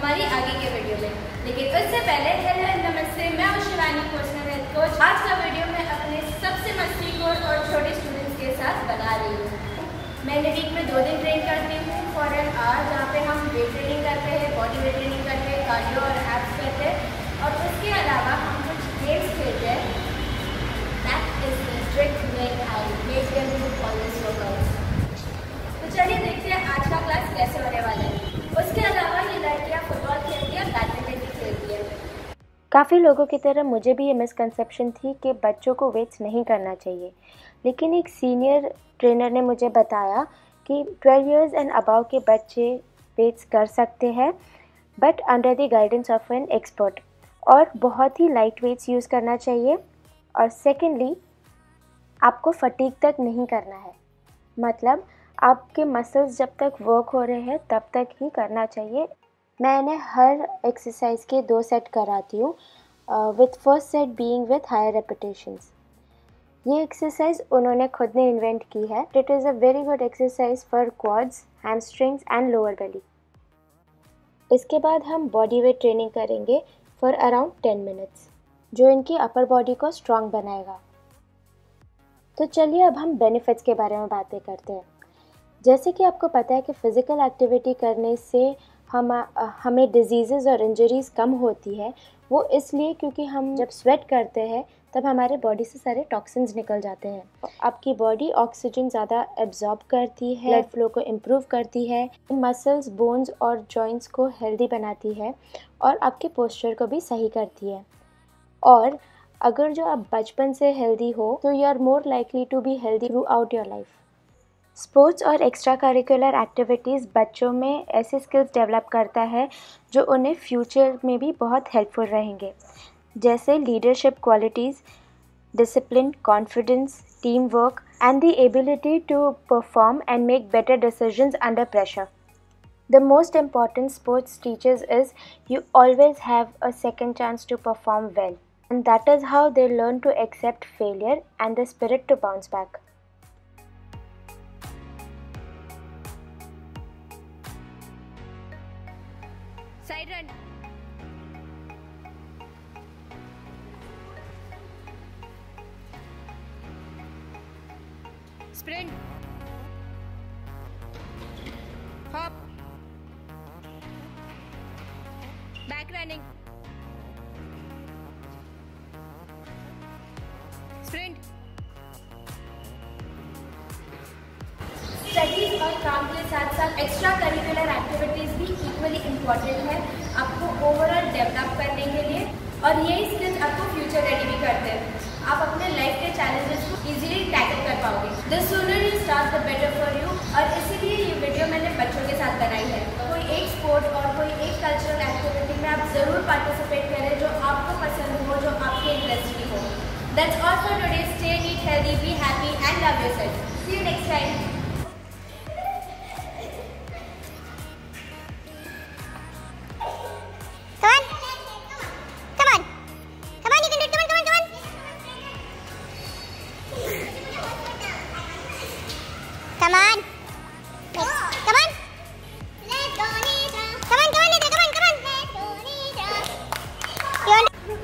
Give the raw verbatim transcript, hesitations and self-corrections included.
हमारी आगे के वीडियो में। लेकिन उससे पहले हेलो नमस्ते, मैं हूं शिवानी, पर्सनल हेल्थ कोच। आज का वीडियो मैं अपने सबसे मस्तीखोर और छोटे स्टूडेंट्स के साथ बना रही हूँ। मैंने वीक में दो दिन ट्रेन करती हूँ फॉर एन आवर, जहाँ पे हम वेट ट्रेनिंग करते हैं, बॉडी वेट ट्रेनिंग करते हैं, कार्डियो और एब्स करते हैं और उसके अलावा हम कुछ गेम्स खेलते हैं। That is the trick make I make them to follow workouts. तो चलिए देखते हैं आज का क्लास कैसे होने वाला है। उसके अलावा ये लड़कियाँ फुटबॉल खेलती है, बैडमिंटन भी खेलती है। काफ़ी लोगों की तरह मुझे भी ये मिसकंसेप्शन थी कि बच्चों को वेट्स नहीं करना चाहिए, लेकिन एक सीनियर ट्रेनर ने मुझे बताया कि ट्वेल्व इयर्स एंड अबव के बच्चे वेट्स कर सकते हैं, but under the guidance of an expert, और बहुत ही लाइट वेट्स यूज़ करना चाहिए। और सेकेंडली, आपको फटीग तक नहीं करना है, मतलब आपके मसल्स जब तक वर्क हो रहे हैं तब तक ही करना चाहिए। मैंने हर एक्सरसाइज के दो सेट कराती हूँ, with first set being with higher repetitions. ये एक्सरसाइज उन्होंने खुद ने इन्वेंट की है। It is a very good exercise for quads, hamstrings and lower belly. इसके बाद हम बॉडी वेट ट्रेनिंग करेंगे फॉर अराउंड टेन मिनट्स, जो इनकी अपर बॉडी को स्ट्रॉन्ग बनाएगा। तो चलिए अब हम बेनिफिट्स के बारे में बातें करते हैं। जैसे कि आपको पता है कि फ़िज़िकल एक्टिविटी करने से हम हमें डिजीज़ेज़ और इंजरीज़ कम होती है। वो इसलिए क्योंकि हम जब स्वेट करते हैं तब हमारे बॉडी से सारे टॉक्सिन्स निकल जाते हैं। आपकी बॉडी ऑक्सीजन ज़्यादा एब्जॉर्ब करती है, ब्लड फ्लो को इम्प्रूव करती है, मसल्स, बोन्स और जॉइंट्स को हेल्दी बनाती है और आपके पोस्चर को भी सही करती है। और अगर जो आप बचपन से हेल्दी हो तो you are more likely to be healthy throughout your life. Sports और एक्स्ट्रा करिकुलर एक्टिविटीज़ बच्चों में ऐसे स्किल्स डेवलप करता है जो उन्हें फ्यूचर में भी बहुत हेल्पफुल रहेंगे, जैसे leadership qualities, discipline, confidence, team work and the ability to perform and make better decisions under pressure. The most important sports teaches is you always have a second chance to perform well, and that is how they learn to accept failure and the spirit to bounce back. Side run. Sprint. Hop. Back running. Sprint. Studies और काम के साथ साथ extra curricular activities भी equally important है आपको overall develop करने के लिए, और यही स्किल्स आपको फ्यूचर रेडी भी करते हैं। आप अपने लाइफ के चैलेंजेस को इजीली टैकल कर पाओगे। The sooner you start the better for you. और इसीलिए ये वीडियो मैंने बच्चों के साथ बनाई है। कोई एक स्पोर्ट और कोई एक कल्चरल एक्टिविटी में आप ज़रूर पार्टिसिपेट करें जो आपको पसंद हो, जो आपके इंटरेस्ट की हो। That's all for today. Stay eat healthy, be happy and love yourself. See you next time. Come on. Come on. Come on. Come on, come on, come on, come on. You want